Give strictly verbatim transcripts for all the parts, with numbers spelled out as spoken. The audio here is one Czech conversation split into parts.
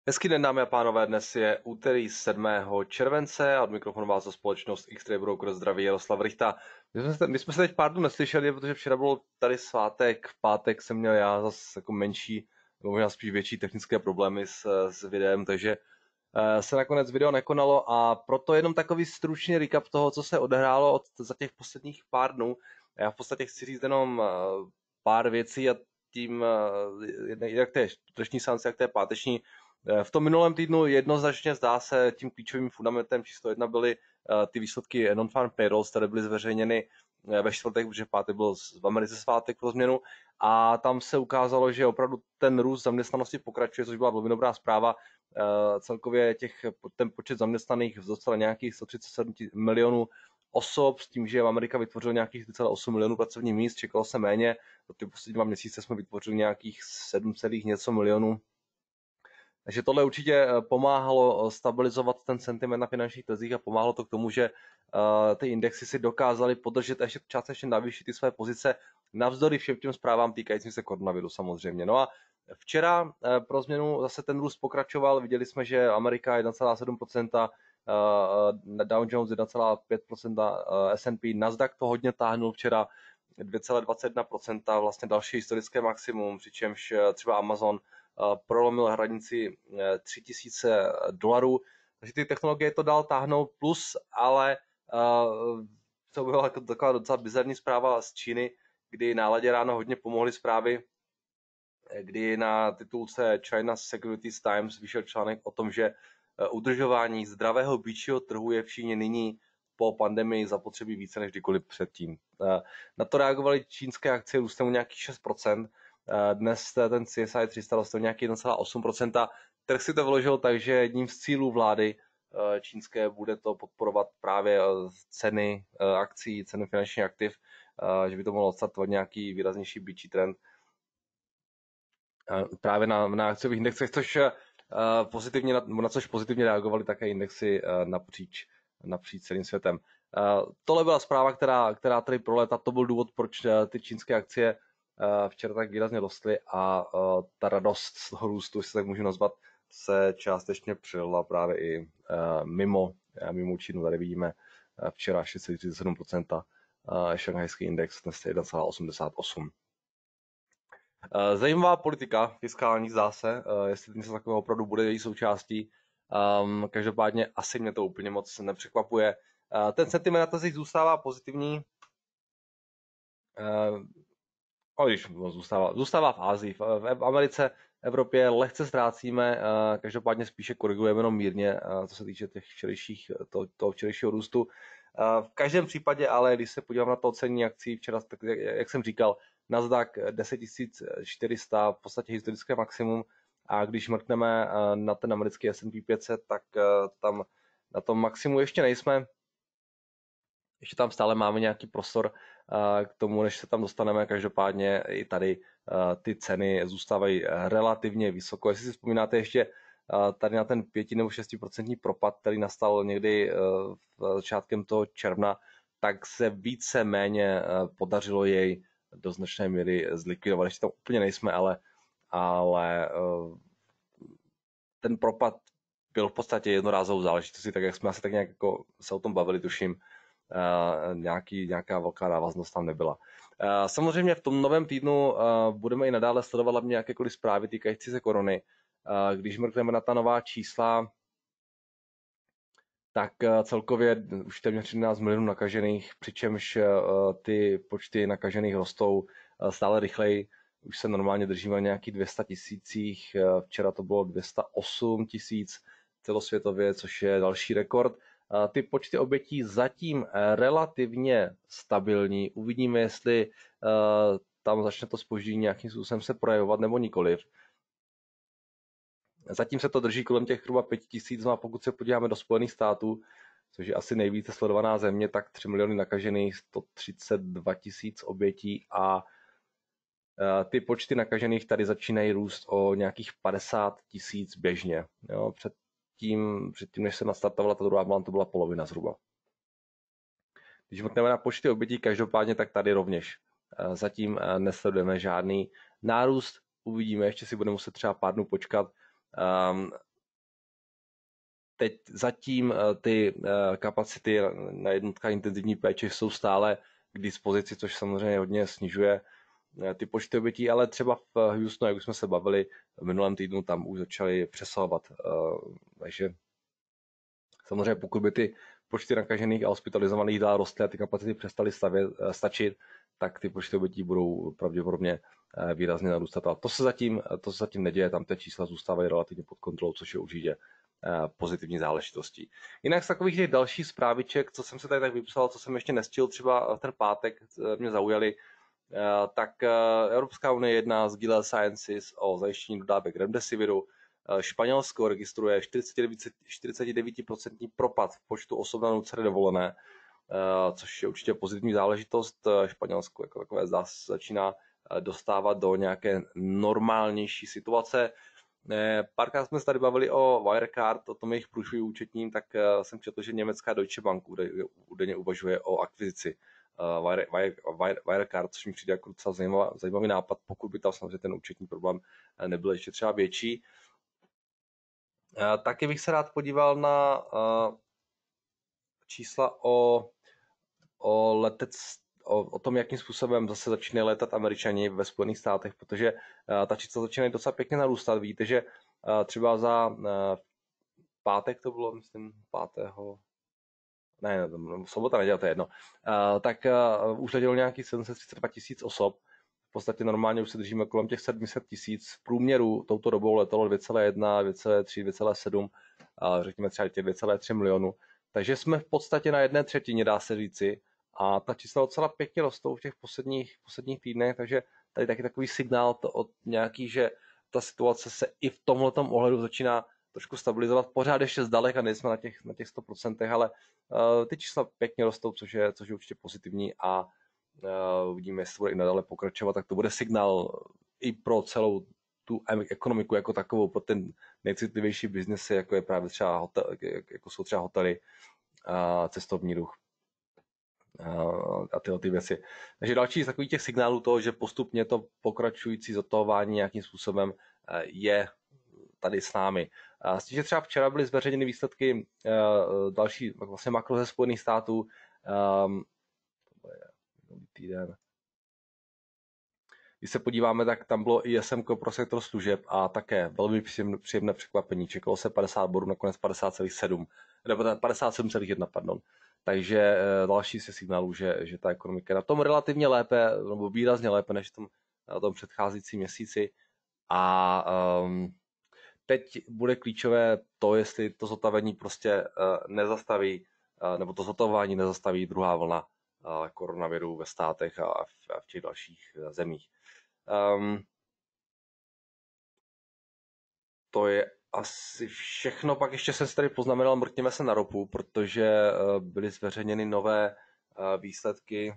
Hezký den, dámy a pánové, dnes je úterý sedmého července a od mikrofonu vás za společnost X-Ray Broker zdraví Jaroslav Rychta. My jsme, se, my jsme se teď pár dnů neslyšeli, protože včera byl tady svátek, v pátek jsem měl já zase jako menší, nebo možná spíš větší technické problémy s, s videem, takže uh, se nakonec video nekonalo a proto jenom takový stručný recap toho, co se odehrálo od, za těch posledních pár dnů. Já v podstatě chci říct jenom uh, pár věcí a tím, uh, jak té čtvrteční seance, jak té páteční. V tom minulém týdnu jednoznačně zdá se tím klíčovým fundamentem číslo jedna byly uh, ty výsledky non-farm payrolls, které byly zveřejněny uh, ve čtvrtek, protože v pátek byl v Americe svátek pro změnu a tam se ukázalo, že opravdu ten růst zaměstnanosti pokračuje, což byla velmi dobrá zpráva. Uh, celkově těch, ten počet zaměstnaných vzrostl nějakých sto třicet sedm milionů osob, s tím, že Amerika vytvořila nějakých čtyři celé osm milionů pracovních míst, čekalo se méně, za ty poslední dva měsíce jsme vytvořili nějakých sedm celých něco milionů. Takže tohle určitě pomáhalo stabilizovat ten sentiment na finančních trzích a pomáhalo to k tomu, že uh, ty indexy si dokázaly podržet a ještě částečně navýšit ty své pozice navzdory všem těm zprávám týkajícím se koronaviru samozřejmě. No a včera uh, pro změnu zase ten růst pokračoval, viděli jsme, že Amerika jedna celá sedm procenta, uh, Dow Jones jedna celá pět procenta, uh, S and P, Nasdaq to hodně táhnul včera dvě celá dvacet jedna procenta, vlastně další historické maximum, přičemž třeba Amazon prolomil hranici tři tisíce dolarů, takže ty technologie to dál táhnou, plus ale uh, to byla taková docela bizarní zpráva z Číny, kdy náladě ráno hodně pomohly zprávy, kdy na titulce China Securities Times vyšel článek o tom, že udržování zdravého býčího trhu je v Číně nyní po pandemii zapotřebí více než kdykoliv předtím. Na to reagovaly čínské akcie růstem o nějakých šest procent, dnes ten C S I tři sta rostl nějaký jedna celá osm procenta. Trh si to vyložil tak, že jedním z cílů vlády čínské bude to podporovat právě ceny akcí, ceny finančních aktiv, že by to mohlo odstartovat nějaký výraznější býčí trend právě na, na akciových indexech, což pozitivně, na, na což pozitivně reagovaly také indexy napříč, napříč celým světem. Tohle byla zpráva, která, která tady prolétá, to byl důvod, proč ty čínské akcie včera tak výrazně rostly a ta radost z toho růstu, jestli tak můžu nazvat, se částečně přelila právě i mimo, mimo Čínu. Tady vidíme včera šest celá třicet sedm procenta, šanghajský index dnes jedna celá osmdesát osm. Zajímavá politika fiskální zdá se, jestli něco takového opravdu bude její součástí. Um, každopádně asi mě to úplně moc nepřekvapuje. Uh, ten sentiment na trzích zůstává pozitivní. Uh, o, když zůstává, zůstává v Asii, v, v Americe, Evropě lehce ztrácíme, uh, každopádně spíše korigujeme jenom mírně, uh, co se týče těch včerejších, to, toho včerejšího růstu. Uh, v každém případě ale, když se podívám na to ocenění akcí včera, tak jak, jak jsem říkal, Nasdaq deset tisíc čtyři sta, v podstatě historické maximum, a když mrkneme na ten americký S and P pět set, tak tam na tom maximu ještě nejsme. Ještě tam stále máme nějaký prostor k tomu, než se tam dostaneme. Každopádně i tady ty ceny zůstávají relativně vysoko. Jestli si vzpomínáte ještě tady na ten pět nebo šest procentní propad, který nastal někdy v začátkem toho června, tak se více méně podařilo jej do značné míry zlikvidovat. Ještě tam úplně nejsme, ale, ale ten propad byl v podstatě jednorázovou záležitostí, tak jak jsme asi tak nějak jako se o tom bavili, tuším, uh, nějaký, nějaká velká návaznost tam nebyla. Uh, samozřejmě v tom novém týdnu uh, budeme i nadále sledovat hlavně jakékoliv zprávy týkající se korony. Uh, když mrkneme na ta nová čísla, tak uh, celkově už téměř třináct milionů nakažených, přičemž uh, ty počty nakažených rostou uh, stále rychleji. Už se normálně držíme nějakých dvě stě tisících, včera to bylo dvě stě osm tisíc celosvětově, což je další rekord. Ty počty obětí zatím relativně stabilní. Uvidíme, jestli tam začne to zpoždění nějakým způsobem se projevovat nebo nikoliv. Zatím se to drží kolem těch zhruba pět tisíc, no a pokud se podíváme do Spojených států, což je asi nejvíce sledovaná země, tak tři miliony nakažených, sto třicet dva tisíc obětí a ty počty nakažených tady začínají růst o nějakých padesát tisíc běžně. Jo, předtím, předtím, než se nastartovala ta druhá vlna, to byla polovina zhruba. Když mrkneme na počty obětí každopádně, tak tady rovněž zatím nesledujeme žádný nárůst. Uvidíme, ještě si budeme muset třeba pár dnů počkat. teď zatím ty kapacity na jednotka intenzivní péče jsou stále k dispozici, což samozřejmě hodně snižuje ty počty obětí, ale třeba v Houstonu, jak už jsme se bavili v minulém týdnu, tam už začali přesahovat. Takže samozřejmě pokud by ty počty nakažených a hospitalizovaných dál rostly a ty kapacity přestaly stavět, stačit, tak ty počty obětí budou pravděpodobně výrazně narůstat. A to se zatím, to se zatím neděje, tam ty čísla zůstávají relativně pod kontrolou, což je určitě pozitivní záležitostí. Jinak z takových těch dalších zpráviček, co jsem se tady tak vypsal, co jsem ještě nestihl třeba v ten pátek, mě zaujaly, tak Evropská unie jedná s Gilead Sciences o zajištění dodávek Remdesiviru. Španělsko registruje čtyřicet devět procent propad v počtu osob na nucené dovolené, což je určitě pozitivní záležitost. Španělsko jako takové začíná dostávat do nějaké normálnější situace. Párkrát jsme se tady bavili o Wirecard, o tom jejich průšvihu účetním, tak jsem četl, že německá Deutsche Bank údajně uvažuje o akvizici Wirecard, což mi přijde jako docela zajímavý, zajímavý nápad, pokud by tam samozřejmě ten účetní problém nebyl ještě třeba větší. Taky bych se rád podíval na čísla o, o letec, o, o tom, jakým způsobem zase začínají letat Američani ve Spojených státech, protože ta čísla začínají docela pěkně narůstat. Víte, že třeba za pátek to bylo, myslím, pátého ne, ne sobota, neděle, to je jedno, tak už letělo nějakých sedm set třicet dva tisíc osob. V podstatě normálně už se držíme kolem těch sedm set tisíc. V průměru touto dobou letalo dvě celé jedna, dvě celé tři, dvě celé sedm, řekněme třeba těch dvě celé tři milionu. Takže jsme v podstatě na jedné třetině, dá se říci. A ta čísla docela pěkně rostou v těch posledních, posledních týdnech, takže tady taky takový signál to od nějaký, že ta situace se i v tomhletom ohledu začíná trošku stabilizovat. Pořád ještě zdaleka nejsme na těch, na těch sto procent, ale uh, ty čísla pěkně rostou, což je, což je určitě pozitivní a uh, uvidíme, jestli bude i nadále pokračovat, tak to bude signál i pro celou tu ekonomiku jako takovou, pro ten nejcitlivější biznesy, jako je právě třeba hotel, jako jsou třeba hotely, uh, cestovní ruch a tyhle ty věci. Takže další z takových těch signálů toho, že postupně to pokračující zotování nějakým způsobem je tady s námi. S tím, že třeba včera byly zveřejněny výsledky další vlastně makro ze Spojených států, um, týden. Když se podíváme, tak tam bylo I S M pro sektor služeb a také velmi příjemné překvapení. Čekalo se padesát bodů, nakonec padesát celá sedm, nebo padesát sedm celá jedna, pardon. Takže další se signálů, že, že ta ekonomika je na tom relativně lépe, nebo výrazně lépe než v tom, na tom předcházejícím měsíci. A um, teď bude klíčové to, jestli to zotavení prostě uh, nezastaví, uh, nebo to zotavování nezastaví druhá vlna uh, koronaviru ve státech a v, a v těch dalších uh, zemích. Um, to je asi všechno. Pak ještě jsem si tady poznamenal, mrkněme se na ropu, protože uh, byly zveřejněny nové uh, výsledky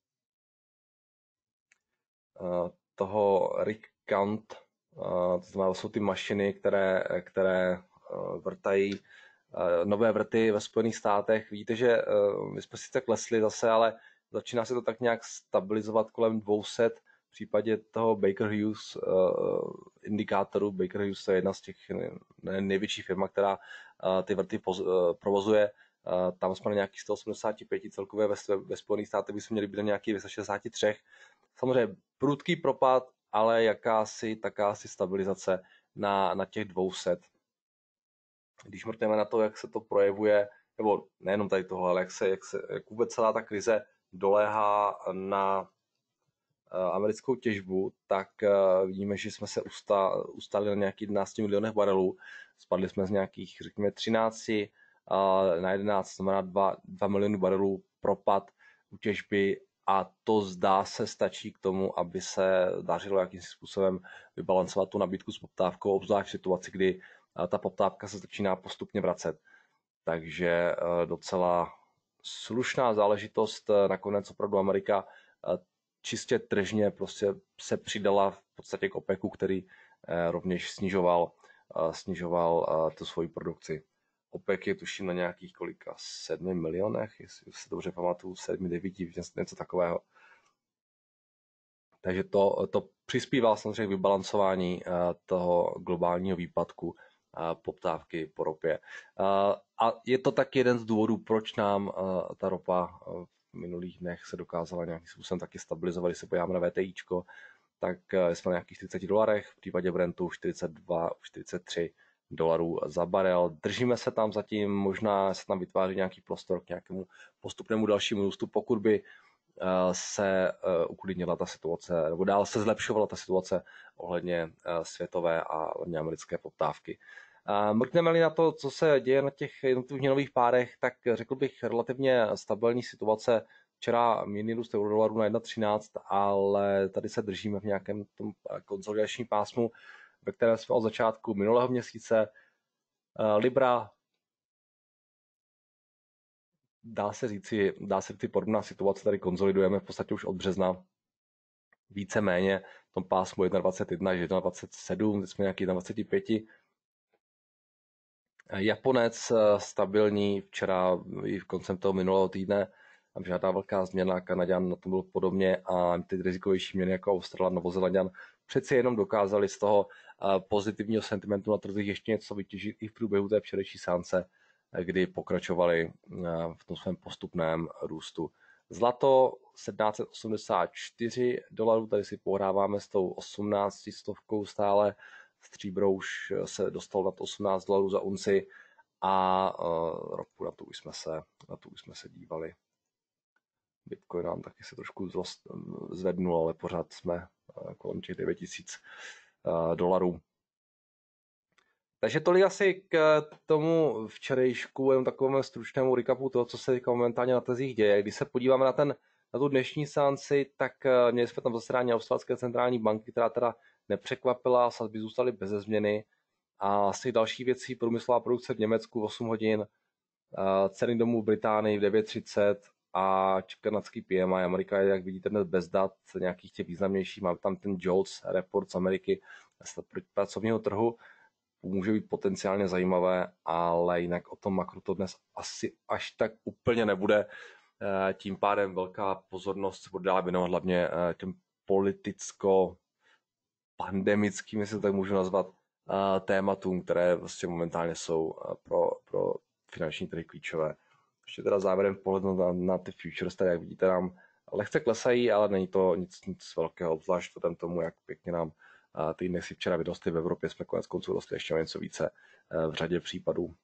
uh, toho rig count. Uh, to znamená, to jsou ty mašiny, které, které uh, vrtají uh, nové vrty ve Spojených státech. Víte, že uh, my jsme sice klesli zase, ale začíná se to tak nějak stabilizovat kolem dvě stě. V případě toho Baker Hughes uh, indikátoru, Baker Hughes je jedna z těch největších firm, která uh, ty vrty poz, uh, provozuje. Uh, tam jsme na nějakých sto osmdesát pět, celkově ve, ve Spojených státech bychom měli být na nějakých dvě stě šedesát tři. Samozřejmě prudký propad, ale jakási, takási stabilizace na, na těch dvou set. Když mrtneme na to, jak se to projevuje, nebo nejenom tady tohle, ale jak, se, jak, se, jak vůbec celá ta krize doléhá na uh, americkou těžbu, tak uh, vidíme, že jsme se usta, ustali na nějakých jedenáct milionech barelů. Spadli jsme z nějakých, řekněme, třináct uh, na jedenáct, znamená dva miliony barelů propad u těžby. A to zdá se stačí k tomu, aby se dařilo jakýmsi způsobem vybalancovat tu nabídku s poptávkou, obzvlášť v situaci, kdy ta poptávka se začíná postupně vracet. Takže docela slušná záležitost. Nakonec opravdu Amerika čistě tržně prostě se přidala v podstatě k OPECu, který rovněž snižoval, snižoval tu svoji produkci. OPEC je tuším na nějakých kolika sedmi milionech, jestli si dobře pamatuju, sedmi, devíti, něco takového. Takže to, to přispívá samozřejmě k vybalancování toho globálního výpadku poptávky po ropě. A je to tak jeden z důvodů, proč nám ta ropa v minulých dnech se dokázala nějakým způsobem taky stabilizovat. Když se podíváme na VTIčko, tak jsme na nějakých čtyřiceti dolarech, v případě Brentu čtyřicet dva, čtyřicet tři dolarů za barel. Držíme se tam zatím, možná se tam vytváří nějaký prostor k nějakému postupnému dalšímu růstu, pokud by se uklidnila ta situace, nebo dál se zlepšovala ta situace ohledně světové a hlavně americké poptávky. Mrkneme-li na to, co se děje na těch jednotlivých měnových párech, tak řekl bych relativně stabilní situace. Včera mírný růst eurodolaru na jedna třináct, ale tady se držíme v nějakém tom konsolidačním pásmu, ve kterém jsme od začátku minulého měsíce. Libra, dá se říci, dá se říci podobná situace, tady konsolidujeme v podstatě už od března. Víceméně v tom pásmu dvacet jedna až dvacet sedm, teď jsme nějaký dvacet pět. Japonec stabilní, včera i v koncem toho minulého týdne, tam žádná velká změna, Kanaďan na tom byl podobně a ty rizikovější měny jako Australan, Novozelanďan přeci jenom dokázali z toho pozitivního sentimentu na trzích ještě něco vytěžit i v průběhu té včerejší seance, kdy pokračovali v tom svém postupném růstu. Zlato sedmnáct set osmdesát čtyři dolarů, tady si pohráváme s tou osmnácti stovkou stále. Stříbro už se dostal nad osmnáct dolarů za unci a uh, ropu na to už jsme se, na to už jsme se dívali. Bitcoin nám taky se trošku zrost, zvednul, ale pořád jsme uh, kolem těch devět tisíc uh, dolarů. Takže tolik asi k tomu včerejšku, jenom takovému stručnému recapu toho, co se teďka momentálně na trzích děje. Když se podíváme na, ten, na tu dnešní seanci, tak uh, měli jsme tam zasedání australské centrální banky, která teda nepřekvapila, sazby zůstaly bez změny. A z těch dalších věcí průmyslová produkce v Německu v osm hodin, ceny domů v Británii v devět třicet a kanadský P M I. Amerika je, jak vidíte, dnes bez dat nějakých těch významnějších. Máme tam ten Jolts report z Ameriky z pracovního trhu. Může být potenciálně zajímavé, ale jinak o tom makru to dnes asi až tak úplně nebude. Tím pádem velká pozornost se bude dále věnovat hlavně těm politicko pandemickým, jestli to tak můžu nazvat, tématům, které vlastně momentálně jsou pro, pro finanční trhy klíčové. Ještě teda závěrem pohled na, na ty futures, tak jak vidíte, nám lehce klesají, ale není to nic, nic velkého, obzvlášť vzhledem tomu, jak pěkně nám ty indexy včera vyrostly. V Evropě jsme konec konců dostali ještě něco více v řadě případů.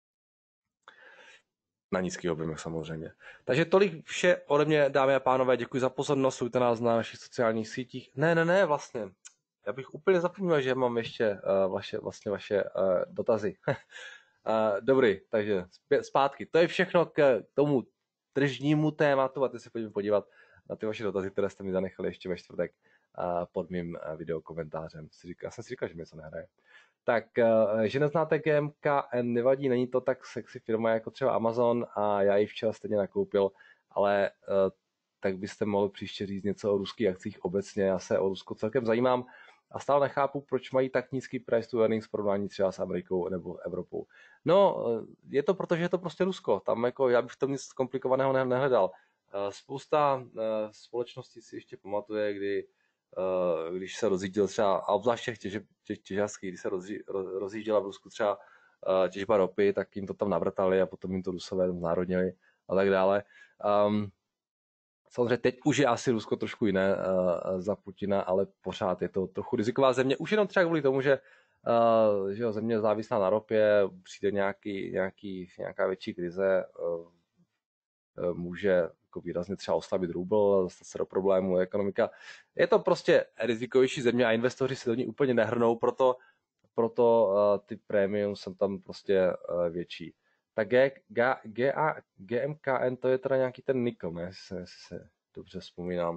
Na nízkých objemech samozřejmě. Takže tolik vše ode mě, dámy a pánové, děkuji za pozornost, sledujte nás na našich sociálních sítích. Ne, ne, ne, vlastně. Já bych úplně zapomněl, že mám ještě uh, vaše, vlastně vaše uh, dotazy. uh, dobrý, takže zpátky. To je všechno k tomu tržnímu tématu a teď se pojďme podívat na ty vaše dotazy, které jste mi zanechali ještě ve čtvrtek uh, pod mým uh, videokomentářem. Já jsem si říkal, že mi něco nehraje. Tak, uh, že neznáte G M K N, nevadí, není to tak sexy firma jako třeba Amazon a já ji včera stejně nakoupil, ale uh, tak byste mohli příště říct něco o ruských akcích obecně. Já se o Rusko celkem zajímám a stále nechápu, proč mají tak nízký price to earnings v porovnání třeba s Amerikou nebo Evropou. No, je to proto, že je to prostě Rusko. Tam jako já bych v tom nic komplikovaného nehledal. Spousta společností si ještě pamatuje, kdy když se rozjížděl třeba, a obzvláště těch těž, těžařských, když se rozjí, rozjížděla v Rusku třeba těžba ropy, tak jim to tam navrtali a potom jim to Rusové znárodnili a tak dále. Um, Samozřejmě teď už je asi Rusko trošku jiné uh, za Putina, ale pořád je to trochu riziková země. Už jenom třeba kvůli tomu, že, uh, že země závislá na ropě, přijde nějaký, nějaký, nějaká větší krize, uh, uh, může jako výrazně třeba oslabit rubl, dostat se do problému ekonomika. Je to prostě rizikovější země a investoři se do ní úplně nehrnou, proto, proto uh, ty prémium jsou tam prostě uh, větší. Tak G, G, G, A, G M K N to je teda nějaký ten nikl, ne? Jestli se, jestli se dobře vzpomínám.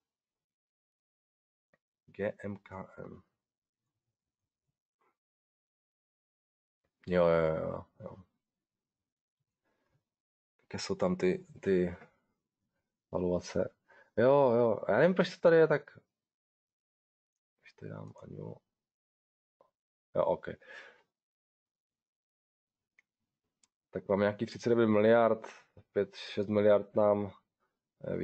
G M K N. Jo, jo, jo, jo. Jaké jsou tam ty, ty valuace. Jo, jo, já nevím, proč to tady je tak... Když to dám ani... Jo, ok. Tak mám nějaký třicet devět miliard, pět šest miliard nám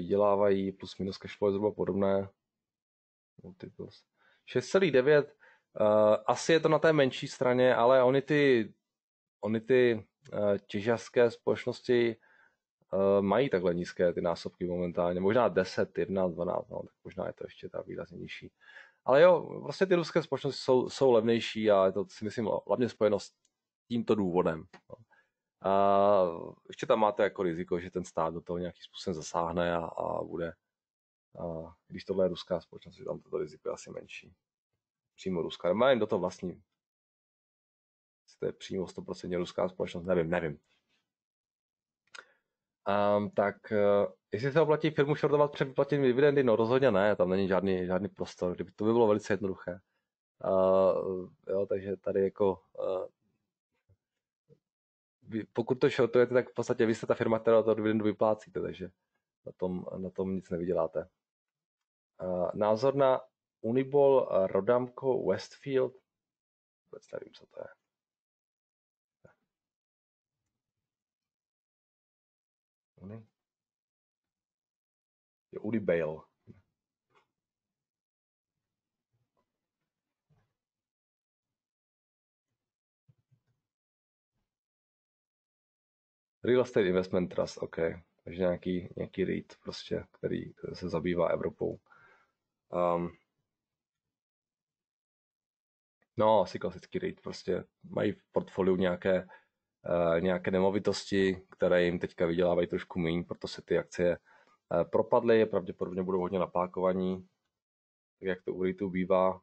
vydělávají, plus minus cashflow je zhruba podobné. Multiples. šest celá devět, Uh, asi je to na té menší straně, ale oni ty, oni ty uh, těžařské společnosti uh, mají takhle nízké ty násobky momentálně. Možná deset, jedenáct, dvanáct, no, tak možná je to ještě ta výrazně nižší. Ale jo, vlastně ty ruské společnosti jsou, jsou levnější a je to si myslím hlavně spojeno s tímto důvodem. No. A ještě tam máte jako riziko, že ten stát do toho nějakým způsobem zasáhne a, a bude. A když tohle je ruská společnost, je tam toto riziko je asi menší. Přímo ruská. Má jim do toho vlastní. Jestli to je přímo sto procent ruská společnost, nevím, nevím. Um, tak uh, jestli se oplatí firmu shortovat před vyplatěním dividendy, no rozhodně ne, tam není žádný, žádný prostor, kdyby to by bylo velice jednoduché. Uh, jo, takže tady jako uh, vy, pokud to shortujete, tak v podstatě vy jste ta firma, která to dividendu vyplácíte, takže na tom, na tom nic nevyděláte. Uh, názor na Unibol uh, Rodamco Westfield, vůbec nevím, co to je. Uni? Je Unibail. Real Estate Investment Trust, OK. Takže nějaký, nějaký REIT prostě, který se zabývá Evropou. Um, no, asi klasický REIT, prostě mají v portfoliu nějaké, uh, nějaké nemovitosti, které jim teďka vydělávají trošku méně, proto se ty akcie uh, propadly, pravděpodobně budou hodně napákovaní, tak jak to u REITu bývá.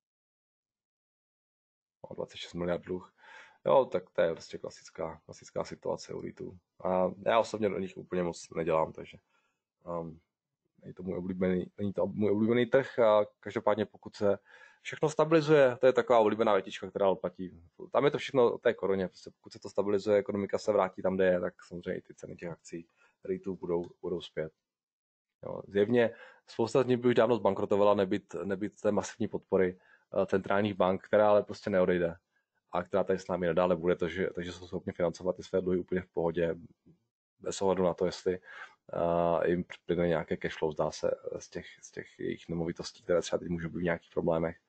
O dvacet šest miliard dluh. Jo, tak to je prostě klasická, klasická situace u REITů. A já osobně do nich úplně moc nedělám, takže um, není to můj oblíbený, není to můj oblíbený trh a každopádně pokud se všechno stabilizuje, to je taková oblíbená větička, která platí. Tam je to všechno o té koroně, prostě pokud se to stabilizuje, ekonomika se vrátí tam, kde je, tak samozřejmě i ty ceny těch akcí REITů budou, budou zpět. Jo, zjevně spousta z nich by už dávno zbankrotovala, nebyt, nebyt té masivní podpory uh, centrálních bank, která ale prostě neodejde a která tady s námi nadále bude, to, že, takže jsou schopni financovat ty své dluhy úplně v pohodě, bez ohledu na to, jestli uh, jim plyne nějaké cash flow, zdá se, z těch, z těch jejich nemovitostí, které třeba teď můžou být v nějakých problémech.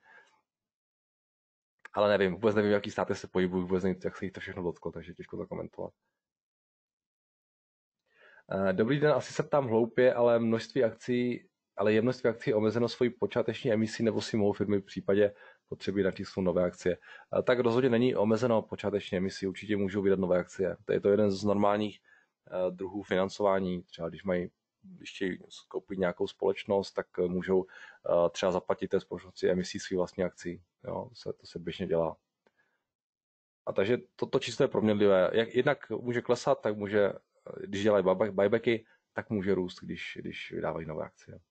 Ale nevím, vůbec nevím, jaký státy se pohybují, vůbec nevím, jak se jich to všechno dotklo, takže těžko to komentovat. Uh, dobrý den, asi se ptám hloupě, ale množství akcí, ale je množství akcí omezeno svojí počáteční emisí, nebo si mohou firmy v případě potřeby natisnout nové akcie? Uh, tak rozhodně není omezeno počáteční emisí, určitě můžou vydat nové akcie. To je to jeden z normálních uh, druhů financování, třeba když mají když chtějí koupit nějakou společnost, tak můžou uh, třeba zaplatit té společnosti emisí svých vlastních akcí. Jo, to, se, to se běžně dělá. A takže toto číslo je proměnlivé. Jak, jednak může klesat, tak může, když dělají buybacky, tak může růst, když, když vydávají nové akcie.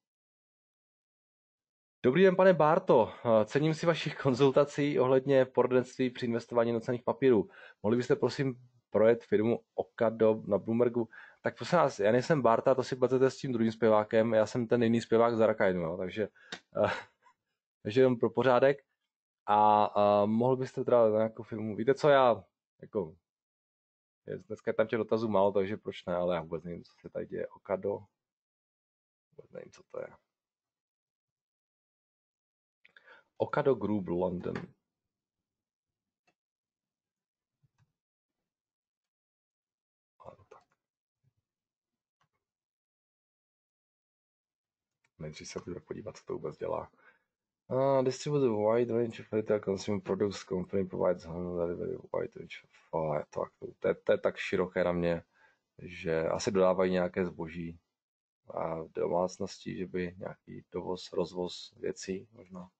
Dobrý den, pane Bárto. Cením si vašich konzultací ohledně poradenství při investování do cenných papírů. Mohli byste prosím projet firmu Okado na Bloombergu? Tak prosím vás, já nejsem Bárta, to si pletete s tím druhým zpěvákem, já jsem ten jiný zpěvák z Arakajnu, no, takže, uh, takže jenom pro pořádek. A, a mohl byste teda na nějakou firmu, víte co, já jako je, dneska je tam těch dotazů málo, takže proč ne, ale já vůbec nevím, co se tady děje. Okado, vůbec nevím, co to je. Okado Group London. Nejdřív se budu podívat, co to vůbec dělá. Uh, distribute a wide range of retail consumer products. Company provides home delivery wide range of... Oh, je to, to, je, to je tak široké na mě, že asi dodávají nějaké zboží a domácnosti, že by nějaký dovoz, rozvoz věcí možná.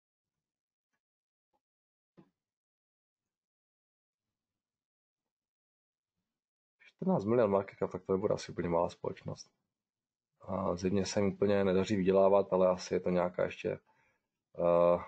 čtrnáct milion market cap, tak to nebude asi úplně malá společnost. A zjevně se jim úplně nedaří vydělávat, ale asi je to nějaká ještě uh,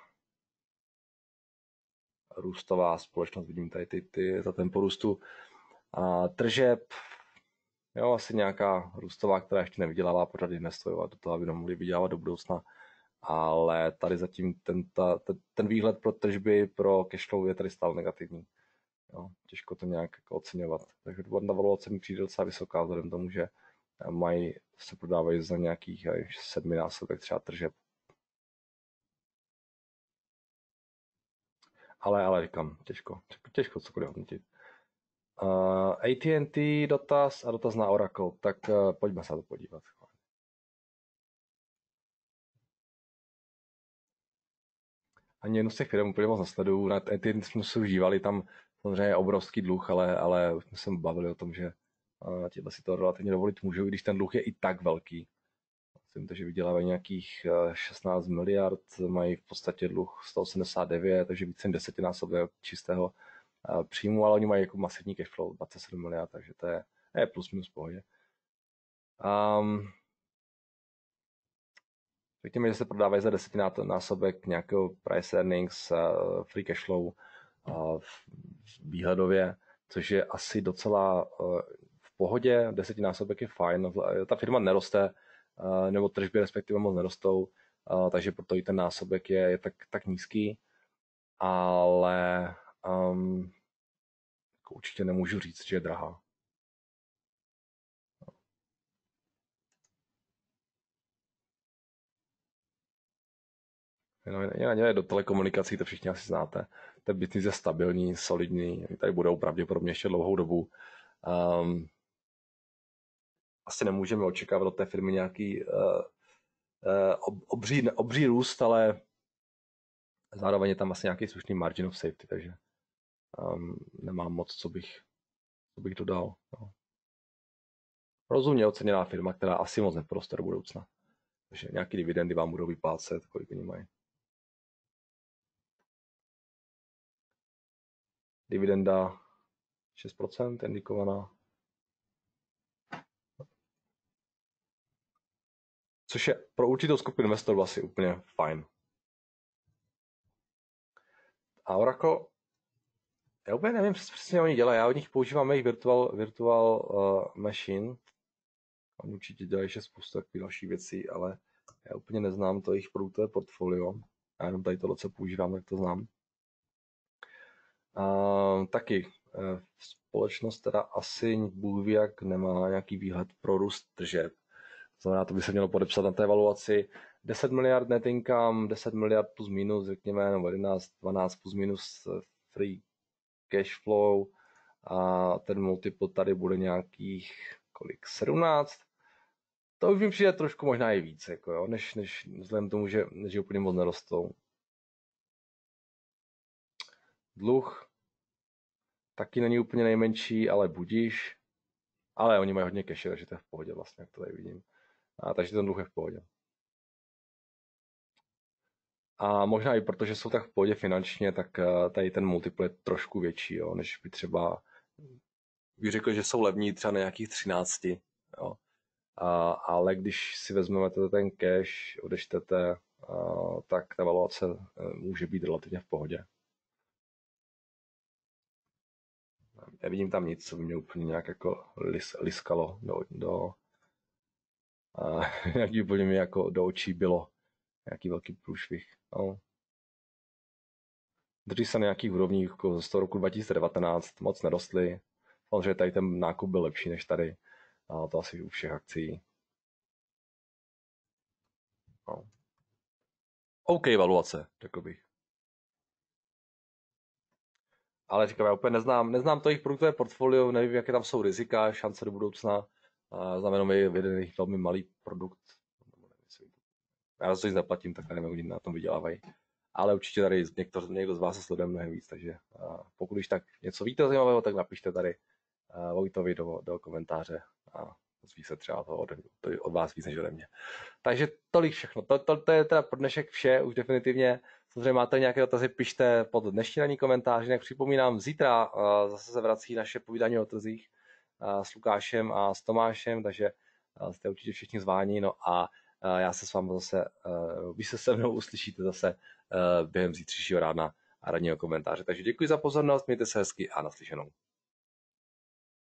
růstová společnost. Vidím tady ty, ty, za ten porůstu a tržeb. Jo, asi nějaká růstová, která ještě nevydělává, pořád investovat do toho, aby mohli vydělávat do budoucna. Ale tady zatím ten, ta, ten, ten výhled pro tržby, pro cashflow je tady stále negativní. Jo, těžko to nějak jako oceňovat. Takže ta valuace mi přijde docela vysoká, vzhledem tomu, že mají, se prodávají za nějakých sedminásobek třeba tržeb. Ale, ale říkám, těžko, těžko cokoliv hodnotit. Uh, A T and T dotaz a dotaz na Oracle, tak uh, pojďme se na to podívat. Ani jednu z těch firm úplně moc nesleduju, na A T and T jsme se užívali, tam samozřejmě je obrovský dluh, ale, ale už jsme se bavili o tom, že uh, těhle si to relativně dovolit můžou, i když ten dluh je i tak velký. Myslím to, že vydělávají nějakých šestnáct miliard, mají v podstatě dluh sto osmdesát devět, takže více než desetinásobek čistého příjmu, ale oni mají jako masivní cash flow, dvacet sedm miliard, takže to je, je plus minus v pohodě. Um, řekněme, že se prodávají za desetinásobek nějakého price earnings, uh, free cash flow uh, výhledově, což je asi docela uh, v pohodě, desetinásobek je fajn, ta firma neroste, uh, nebo tržby respektive moc nerostou, uh, takže proto i ten násobek je, je tak, tak nízký, ale um, určitě nemůžu říct, že je drahá. No, je do telekomunikací, to všichni asi znáte. Ten business je stabilní, solidní, tady budou pravděpodobně ještě dlouhou dobu. Um, asi nemůžeme očekávat od té firmy nějaký uh, uh, obří, obří růst, ale zároveň je tam asi nějaký slušný margin of safety, takže um, nemám moc, co bych, co bych dodal. No. Rozumně oceněná firma, která asi moc neporoste do budoucna. Takže nějaký dividendy vám budou vyplácet, kolik oni mají. Dividenda šest procent indikovaná. Což je pro určitou skupinu investorů asi úplně fajn. A Oracle, já úplně nevím, co přesně oni dělají. Já od nich používám jejich virtual, virtual uh, machine. Oni určitě dělají ještě spoustu takových dalších věcí, ale já úplně neznám to jejich produktové portfolio. Já jenom tady tohle, co používám, tak to znám. Uh, taky uh, společnost teda asi Bůh ví, jak nemá nějaký výhled pro růst tržeb. To znamená, to by se mělo podepsat na té evaluaci. deset miliard net income, deset miliard plus minus, řekněme, nebo jedenáct, dvanáct plus minus free cash flow a ten multiple tady bude nějakých kolik, sedmnáct. To už mi přijde trošku možná i víc, jako jo, než, než vzhledem tomu, že, že úplně moc nerostou. Dluh taky není úplně nejmenší, ale budíš. Ale oni mají hodně cache, takže to je v pohodě vlastně, jak to tady vidím. A, takže ten dluh je v pohodě. A možná i protože jsou tak v pohodě finančně, tak tady ten multiple je trošku větší, jo, než by třeba, bych řekl, že jsou levní třeba na nějakých třináct. Jo. A, ale když si vezmeme ten cash, odečtete, tak ta valuace může být relativně v pohodě. Nevidím tam nic, co by mě úplně nějak jako lis, liskalo do, do a, nějaký úplně mi jako do očí bylo nějaký velký průšvih. No. Drží se na nějakých úrovních jako z toho roku dva tisíce devatenáct, moc nerostly. Samozřejmě tady ten nákup byl lepší než tady. A to asi u všech akcí. No. OK valuace, řekl bych. Ale říkám, já úplně neznám, neznám to jejich produktové portfolio, nevím, jaké tam jsou rizika, šance do budoucna. Znamená je jeden jejich velmi malý produkt. Já za to nic zaplatím, tak nevím, jak oni na tom vydělávají. Ale určitě tady někdo, někdo z vás se sleduje mnohem víc, takže pokud už tak něco víte zajímavého, tak napište tady Vojtovi do, do komentáře a zví se třeba to od, to od vás víc než ode mě. Takže tolik všechno. To, to, to je teda pro dnešek vše, už definitivně. Samozřejmě máte nějaké dotazy, pište pod dnešní ranní komentář. Jak připomínám, zítra uh, zase se vrací naše povídání o trzích uh, s Lukášem a s Tomášem, takže uh, jste určitě všichni zváni. No a uh, já se s vámi zase, uh, vy se se mnou uslyšíte zase uh, během zítřejšího rána a ranního komentáře. Takže děkuji za pozornost, mějte se hezky a naslyšenou.